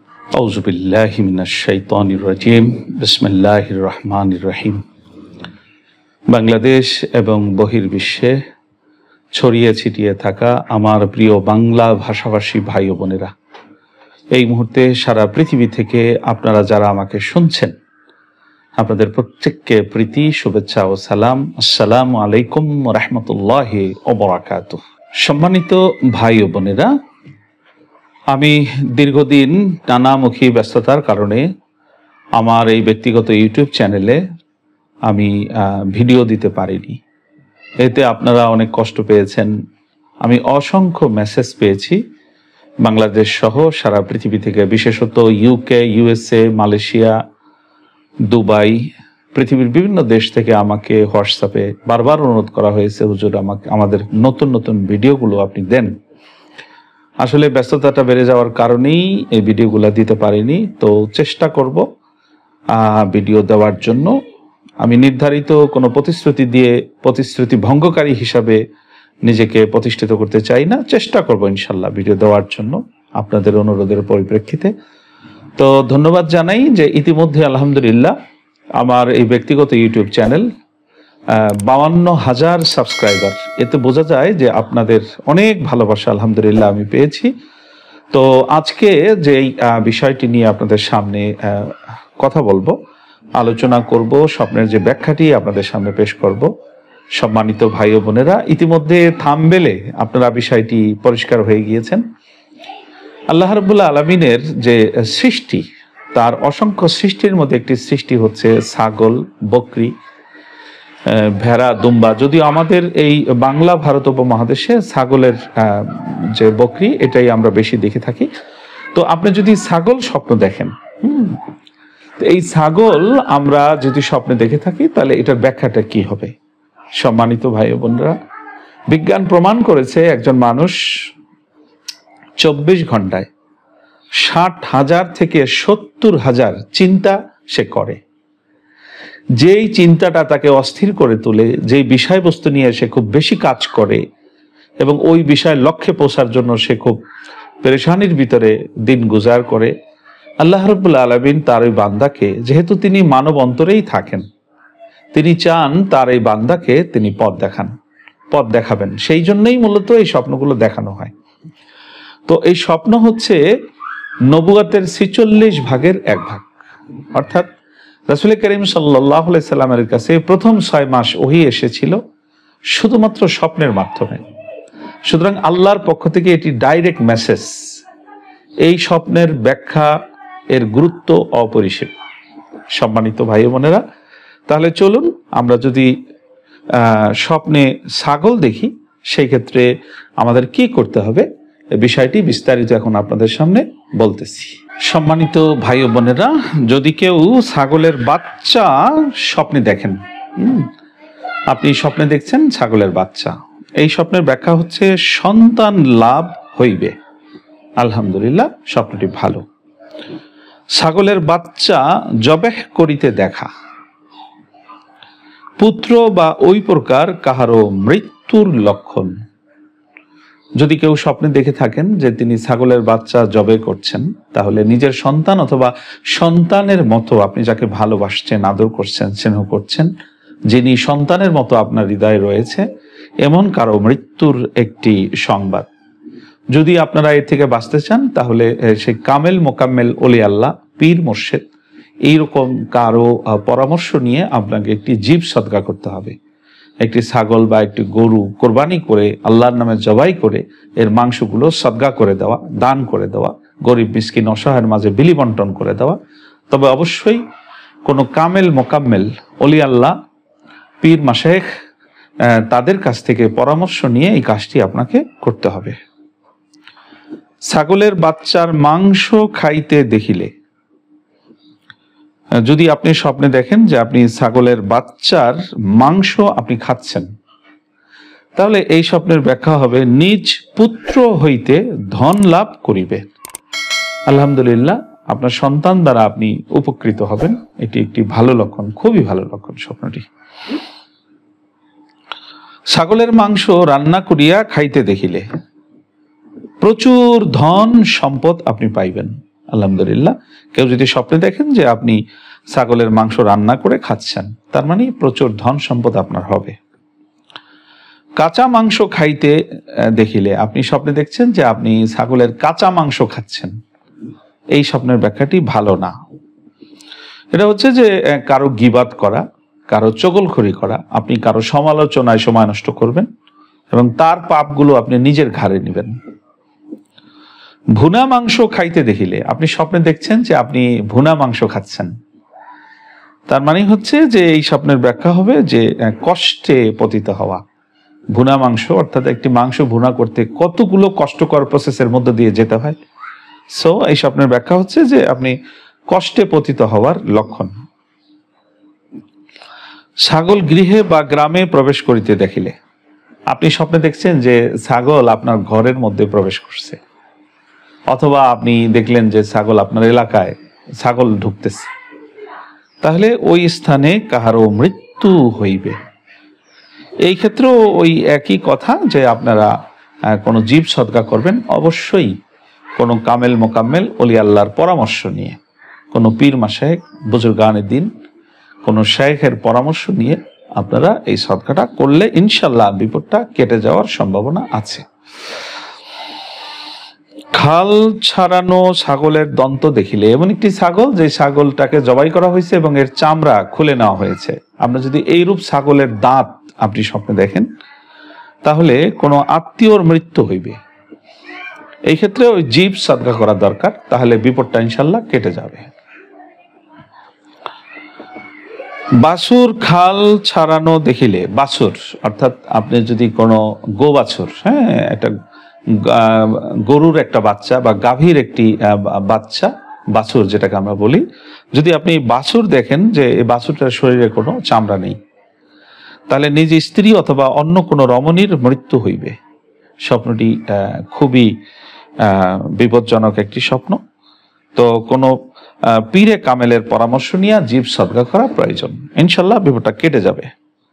আউযু বিল্লাহি মিনাশ শাইতানির রাজিম। বিসমিল্লাহির রহমানির রহিম। বাংলাদেশ এবং বহির্বিশ্বে ছড়িয়ে ছিটিয়ে থাকা আমার প্রিয় বাংলা ভাষাভাষী ভাই ও বোনেরা, এই মুহূর্তে সারা পৃথিবী থেকে আপনারা যারা আমাকে শুনছেন, আপনাদের প্রত্যেককে প্রীতি, শুভেচ্ছা ও সালাম। আসসালামু আলাইকুম ওয়া রাহমাতুল্লাহি ওয়া বারাকাতুহু। সম্মানিত ভাই ও বোনেরা, আমি দীর্ঘদিন নানামুখী ব্যস্ততার কারণে আমার এই ব্যক্তিগত ইউটিউব চ্যানেলে আমি ভিডিও দিতে পারিনি। এতে আপনারা অনেক কষ্ট পেয়েছেন। আমি অসংখ্য মেসেজ পেয়েছি বাংলাদেশ সহ সারা পৃথিবী থেকে, বিশেষত ইউকে, ইউএসএ, মালয়েশিয়া, দুবাই, পৃথিবীর বিভিন্ন দেশ থেকে আমাকে হোয়াটসঅ্যাপে বারবার অনুরোধ করা হয়েছে, হুজুর আমাদের নতুন নতুন ভিডিওগুলো আপনি দেন। আসলে ব্যস্ততাটা বেড়ে যাওয়ার কারণেই এই ভিডিওগুলো দিতে পারিনি। তো চেষ্টা করব ভিডিও দেওয়ার জন্য। আমি নির্ধারিত কোনো প্রতিশ্রুতি ভঙ্গকারী হিসাবে নিজেকে প্রতিষ্ঠিত করতে চাই না। চেষ্টা করব ইনশাল্লাহ ভিডিও দেওয়ার জন্য আপনাদের অনুরোধের পরিপ্রেক্ষিতে। তো ধন্যবাদ জানাই যে ইতিমধ্যে আলহামদুলিল্লাহ আমার এই ব্যক্তিগত ইউটিউব চ্যানেল 52,000 সাবস্ক্রাইবার। এতে বোঝা যায় যে আপনাদের অনেক ভালোবাসা আলহামদুলিল্লাহ আমি পেয়েছি। তো আজকে যে বিষয়টি নিয়ে আপনাদের সামনে কথা বলবো, আলোচনা করব, স্বপ্নের যে ব্যাখ্যাটি আপনাদের সামনে পেশ করব। সম্মানিত ভাই ও বোনেরা, ইতিমধ্যে থাম্বনেলে আপনারা বিষয়টি পরিষ্কার হয়ে গিয়েছেন। আল্লাহ রাব্বুল আলামিনের যে সৃষ্টি, তার অসংখ্য সৃষ্টির মধ্যে একটি সৃষ্টি হচ্ছে ছাগল, বকরি, ভেড়া, দুম্বা। যদিও আমাদের এই বাংলা ভারত উপমহাদেশে ছাগলের যে বকরি, এটাই আমরা বেশি দেখে থাকি। তো আপনি যদি ছাগল স্বপ্ন দেখেন, এই ছাগল আমরা যদি স্বপ্নে দেখে থাকি, তাহলে এটার ব্যাখ্যাটা কি হবে? সম্মানিত ভাই ও বোনেরা, বিজ্ঞান প্রমাণ করেছে একজন মানুষ 24 ঘন্টায় 60,000 থেকে 70,000 চিন্তা সে করে। যেই চিন্তাটা তাকে অস্থির করে তোলে, যেই বিষয়বস্তু নিয়ে সে খুব বেশি কাজ করে এবং ওই বিষয়ের লক্ষ্যে পৌঁছার জন্য সে খুব পেরেশানির ভিতরে দিন গুজার করে, আল্লাহ রাব্বুল আলামিন তার ওই বান্দাকে, যেহেতু তিনি মানব অন্তরেই থাকেন, তিনি চান তার এই বান্দাকে তিনি পথ দেখাবেন। সেই জন্যই মূলত এই স্বপ্নগুলো দেখানো হয়। তো এই স্বপ্ন হচ্ছে নবুয়তের 46 ভাগের 1 ভাগ। অর্থাৎ রাসূল করিম সাল্লাল্লাহু আলাইহি সাল্লামের কাছে প্রথম 6 মাস ওহী এসেছিল শুধুমাত্র স্বপ্নের মাধ্যমে। সুতরাং আল্লাহর পক্ষ থেকে এটি ডাইরেক্ট মেসেজ। এই স্বপ্নের ব্যাখ্যা, এর গুরুত্ব অপরিসীম। সম্মানিত ভাই বোনেরা, তাহলে চলুন আমরা যদি স্বপ্নে ছাগল দেখি, সেই ক্ষেত্রে আমাদের কি করতে হবে, বিষয়টি বিস্তারিত এখন আপনাদের সামনে বলতেছি। সম্মানিত ভাই ও বোনেরা, যদি কেউ ছাগলের বাচ্চা স্বপ্নে দেখেন, আপনি স্বপ্নে দেখছেন ছাগলের বাচ্চা, এই স্বপ্নের ব্যাখ্যা হচ্ছে সন্তান লাভ হইবে। আলহামদুলিল্লাহ, স্বপ্নটি ভালো। ছাগলের বাচ্চা জবেহ করিতে দেখা, পুত্র বা ওই প্রকার কাহারও মৃত্যুর লক্ষণ। যদি কেউ স্বপ্নে দেখে থাকেন যে তিনি ছাগলের বাচ্চা জবে করছেন, তাহলে নিজের সন্তান অথবা সন্তানের মতো আপনি যাকে ভালোবাসছেন, আদর করছেন, স্নেহ করছেন, যিনি সন্তানের মতো আপনার হৃদয়ে রয়েছে, এমন কারো মৃত্যুর একটি সংবাদ। যদি আপনারা এর থেকে বাঁচতে চান, তাহলে সেই কামেল মোকাম্মেল ওলি আল্লাহ, পীর মুর্শিদ, এইরকম কারো পরামর্শ নিয়ে আপনাকে একটি জীব সদকা করতে হবে। একটি ছাগল বা একটি গরু কোরবানি করে আল্লাহর নামে জবাই করে এর মাংসগুলো সদকা করে দেওয়া, দান করে দেওয়া, গরিব মিসকিন অসহায়ের মাঝে বিলি বন্টন করে দেওয়া। তবে অবশ্যই কোনো কামেল মোকাম্মেল ওলি আল্লাহ, পীর মাশায়েখ, তাদের কাছ থেকে পরামর্শ নিয়ে এই কাজটি আপনাকে করতে হবে। ছাগলের বাচ্চার মাংস খাইতে দেখিলে, যদি আপনি স্বপ্নে দেখেন যে আপনি ছাগলের বাচ্চার মাংস আপনি খাচ্ছেন, তাহলে এই স্বপ্নের ব্যাখ্যা হবে নিজ পুত্র হইতে ধন লাভ করিবে। আলহামদুলিল্লাহ, আপনার সন্তান দ্বারা আপনি উপকৃত হবেন। এটি একটি ভালো লক্ষণ, খুবই ভালো লক্ষণ স্বপ্নটি। ছাগলের মাংস রান্না করিয়া খাইতে দেখিলে প্রচুর ধন সম্পদ আপনি পাইবেন। আলহামদুলিল্লাহ। কেউ যদি স্বপ্নে দেখেন যে আপনি ছাগলের মাংস রান্না করে খাচ্ছেন, তার মানে প্রচুর ধন সম্পদ আপনার হবে। কাঁচা মাংস খাইতে দেখিলে, আপনি স্বপ্নে দেখছেন যে আপনি ছাগলের কাঁচা মাংস খাচ্ছেন, এই স্বপ্নের ব্যাখ্যাটি ভালো না। এটা হচ্ছে যে কারো গীবাত করা, কারো চগলখড়ি করা, আপনি কারো সমালোচনায় সময় নষ্ট করবেন এবং তার পাপগুলো আপনি নিজের ঘাড়ে নেবেন। ভুনা মাংস খাইতে দেখিলে, আপনি স্বপ্নে দেখছেন যে আপনি ভুনা মাংস খাচ্ছেন, তার মানে হচ্ছে যে এই স্বপ্নের ব্যাখ্যা হবে যে কষ্টে পতিত হওয়া। ভুনা মাংস অর্থাৎ একটি মাংস ভুনা করতে কতগুলো কষ্টকর প্রসেসের মধ্যে দিয়ে যেতে হয়। সো এই স্বপ্নের ব্যাখ্যা হচ্ছে যে আপনি কষ্টে পতিত হওয়ার লক্ষণ। ছাগল গৃহে বা গ্রামে প্রবেশ করিতে দেখিলে, আপনি স্বপ্নে দেখছেন যে ছাগল আপনার ঘরের মধ্যে প্রবেশ করছে, অথবা আপনি দেখলেন যে ছাগল আপনার এলাকায় ছাগল ঢুকতেছে, তাহলে ওই স্থানে কাহারও মৃত্যু হইবে। এই ক্ষেত্রেও ওই একই কথা যে আপনারা কোনো জীব সদকা করবেন, অবশ্যই কোনো কামেল মোকাম্মেল অলি আল্লাহর পরামর্শ নিয়ে, কোনো পীর মাশায়েখ বুজুর্গানে দিন, কোনো শায়েখের পরামর্শ নিয়ে আপনারা এই সদকাটা করলে ইনশাল্লাহ বিপদটা কেটে যাওয়ার সম্ভাবনা আছে। খাল ছাড়ানো ছাগলের দন্ত দেখিলে, এমন একটি ছাগল যে ছাগলটাকে জবাই করা হয়েছে এবং এর চামড়া খুলে নেওয়া হয়েছে, আপনার যদি এইরূপ ছাগলের দাঁত আপনি স্বপ্নে দেখেন, তাহলে কোনো আত্মীয়র মৃত্যু হইবে। এই ক্ষেত্রে ওই জীব সদকা করা দরকার, তাহলে বিপদটা ইনশাল্লাহ কেটে যাবে। বাছুর খাল ছাড়ানো দেখিলে, বাছুর অর্থাৎ আপনি যদি কোনো গো বাছুর, হ্যাঁ, একটা গরুর একটা বাচ্চা বা গাভীর একটি বাচ্চা, বাছুর যেটাকে আমরা বলি, যদি আপনি বাছুর দেখেন যে এই বাছুরটার শরীরে কোনো চামড়া নেই, তাহলে নিজ স্ত্রী অথবা অন্য কোনো রমণীর মৃত্যু হইবে। স্বপ্নটি খুবই বিপজ্জনক একটি স্বপ্ন। তো কোনো পীরে কামেলের পরামর্শ নিয়ে জীব সদকা করা প্রয়োজন, ইনশাল্লাহ বিপদটা কেটে যাবে।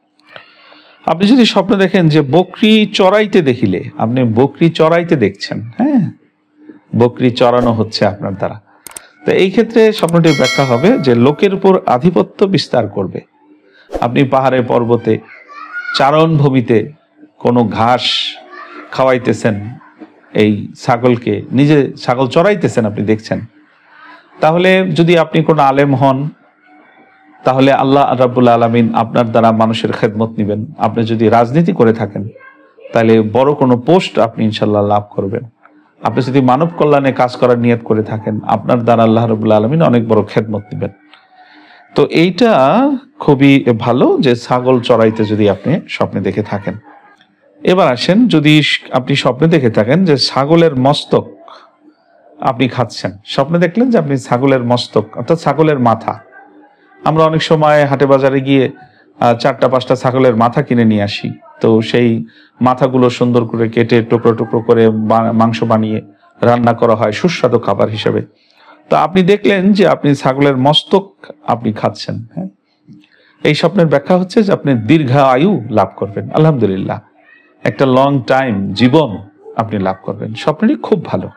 আপনি যদি স্বপ্ন দেখেন যে বকরি চড়াইতে দেখিলে, আপনি বকরি চড়াইতে দেখছেন, হ্যাঁ, বকরি চড়ানো হচ্ছে আপনার দ্বারা, তো এই ক্ষেত্রে স্বপ্নটির ব্যাখ্যা হবে যে লোকের উপর আধিপত্য বিস্তার করবে। আপনি পাহাড়ে পর্বতে চারণভূমিতে কোনো ঘাস খাওয়াইতেছেন এই ছাগলকে, নিজে ছাগল চড়াইতেছেন আপনি দেখছেন, তাহলে যদি আপনি কোনো আলেম হন, তাহলে আল্লাহ রাব্বুল আলামিন আপনার দ্বারা মানুষের খেদমত নেবেন। আপনি যদি রাজনীতি করে থাকেন, তাহলে বড় কোনো পোস্ট আপনি ইনশাল্লাহ লাভ করবেন। আপনি যদি মানব কল্যাণে কাজ করার নিয়ত করে থাকেন, আপনার দ্বারা আল্লাহ রাব্বুল আলামিন অনেক বড় খেদমত নেবেন। তো এইটা খুবই ভালো যে ছাগল চড়াইতে যদি আপনি স্বপ্নে দেখে থাকেন। এবার আসেন, যদি আপনি স্বপ্নে দেখে থাকেন যে ছাগলের মস্তক আপনি খাচ্ছেন, স্বপ্নে দেখলেন যে আপনি ছাগলের মস্তক অর্থাৎ ছাগলের মাথা, আমরা অনেক সময় হাটে বাজারে গিয়ে 4-5টা ছাগলের মাথা কিনে নিয়ে আসি, তো সেই মাথাগুলো সুন্দর করে কেটে টুকরো টুকরো করে মাংস বানিয়ে রান্না করা হয় সুস্বাদু খাবার হিসেবে। তো আপনি দেখলেন যে আপনি ছাগলের মস্তক আপনি খাচ্ছেন, হ্যাঁ, এই স্বপ্নের ব্যাখ্যা হচ্ছে যে আপনি দীর্ঘায়ু লাভ করবেন, আলহামদুলিল্লাহ, একটা লং টাইম জীবন আপনি লাভ করবেন। স্বপ্নটি খুব ভালো।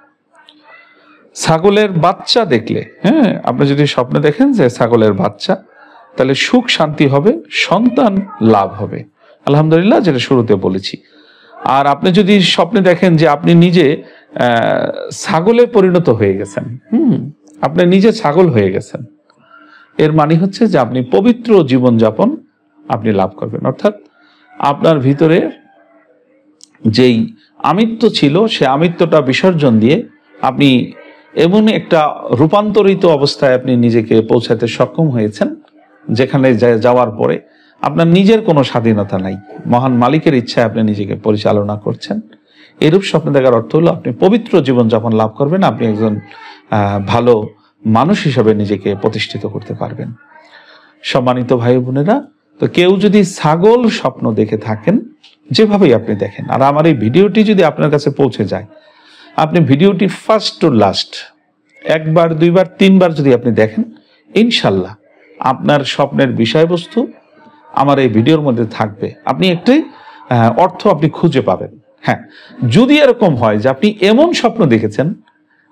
ছাগলের বাচ্চা দেখলে, হ্যাঁ, আপনি যদি স্বপ্নে দেখেন যে ছাগলের বাচ্চা, তাহলে সুখ শান্তি হবে, সন্তান লাভ হবে, আলহামদুলিল্লাহ, যেটা শুরুতে বলেছি। আর আপনি যদি স্বপ্নে দেখেন যে আপনি নিজে ছাগলে পরিণত হয়ে গেছেন, আপনি নিজে ছাগল হয়ে গেছেন, এর মানে হচ্ছে যে আপনি পবিত্র জীবনযাপন আপনি লাভ করবেন, অর্থাৎ আপনার ভিতরে যেই আমিত্ব ছিল সে আমিত্বটা বিসর্জন দিয়ে আপনি এমন একটা রূপান্তরিত অবস্থায় আপনি নিজেকে পৌঁছাতে সক্ষম হয়েছেন, যেখানে যাওয়ার পরে আপনার নিজের কোনো স্বাধীনতা নাই, মহান মালিকের ইচ্ছায় আপনি নিজেকে পরিচালনা করছেন। এরূপ স্বপ্ন দেখার অর্থ হলো আপনি পবিত্র জীবনযাপন লাভ করবেন, আপনি একজন ভালো মানুষ হিসেবে নিজেকে প্রতিষ্ঠিত করতে পারবেন। সম্মানিত ভাই বোনেরা, তো কেউ যদি ছাগল স্বপ্ন দেখে থাকেন, যেভাবেই আপনি দেখেন, আর আমার এই ভিডিওটি যদি আপনার কাছে পৌঁছে যায়, আপনি ভিডিওটি ফার্স্ট টু লাস্ট 1বার 2বার 3বার যদি আপনি দেখেন, ইনশাল্লাহ আপনার স্বপ্নের বিষয়বস্তু আমার এই ভিডিওর মধ্যে থাকবে, আপনি একটি অর্থ আপনি খুঁজে পাবেন। হ্যাঁ, যদি এরকম হয় যে আপনি এমন স্বপ্ন দেখেছেন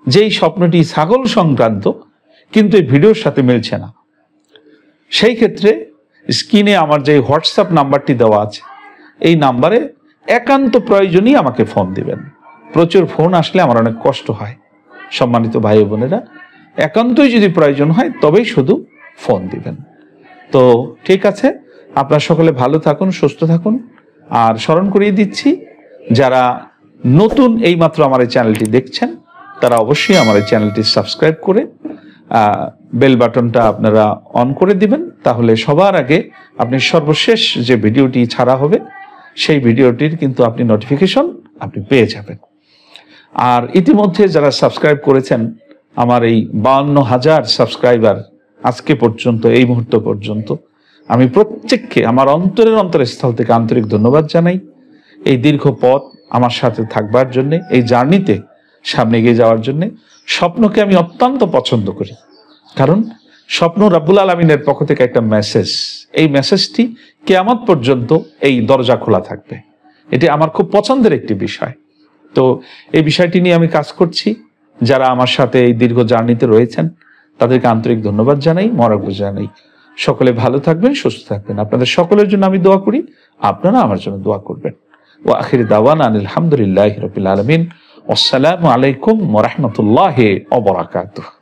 যেই স্বপ্নটি ছাগল সংক্রান্ত কিন্তু এই ভিডিওর সাথে মিলছে না, সেই ক্ষেত্রে স্ক্রিনে আমার যে হোয়াটসঅ্যাপ নাম্বারটি দেওয়া আছে এই নাম্বারে একান্ত প্রয়োজনই আমাকে ফোন দিবেন। প্রচুর ফোন আসলে আমার অনেক কষ্ট হয়। সম্মানিত ভাই বোনেরা, একান্তই যদি প্রয়োজন হয় তবেই শুধু ফোন দিবেন। তো ঠিক আছে, আপনারা সকলে ভালো থাকুন, সুস্থ থাকুন। আর স্মরণ করিয়ে দিচ্ছি, যারা নতুন এইমাত্র আমার এই চ্যানেলটি দেখছেন তারা অবশ্যই আমার এই চ্যানেলটি সাবস্ক্রাইব করে বেল বাটনটা আপনারা অন করে দিবেন। তাহলে সবার আগে আপনি সর্বশেষ যে ভিডিওটি ছাড়া হবে সেই ভিডিওটির কিন্তু আপনি নোটিফিকেশন আপনি পেয়ে যাবেন। আর ইতিমধ্যে যারা সাবস্ক্রাইব করেছেন, আমার এই 52,000 সাবস্ক্রাইবার আজকে পর্যন্ত, এই মুহূর্ত পর্যন্ত, আমি প্রত্যেককে আমার অন্তরের স্থল থেকে আন্তরিক ধন্যবাদ জানাই। এই দীর্ঘ পথ আমার সাথে থাকবার জন্যে, এই জার্নিতে সামনে এগিয়ে যাওয়ার জন্যে। স্বপ্নকে আমি অত্যন্ত পছন্দ করি, কারণ স্বপ্ন রাব্বুল আলামিনের পক্ষ থেকে একটা মেসেজ। এই মেসেজটি কিয়ামত পর্যন্ত এই দরজা খোলা থাকবে। এটি আমার খুব পছন্দের একটি বিষয়। তো এই বিষয়টি নিয়ে আমি কাজ করছি। যারা আমার সাথে এই দীর্ঘ জার্নিতে রয়েছেন তাদেরকে আন্তরিক ধন্যবাদ জানাই, মোবারকবাদ জানাই। সকলে ভালো থাকবেন, সুস্থ থাকবেন। আপনাদের সকলের জন্য আমি দোয়া করি, আপনারা আমার জন্য দোয়া করবেন। ওয়া আখির দাওয়ানা আলহামদুলিল্লাহি রাব্বিল আলামিন। আসসালামু আলাইকুম ওয়া রাহমাতুল্লাহি ওয়া বারাকাতুহু।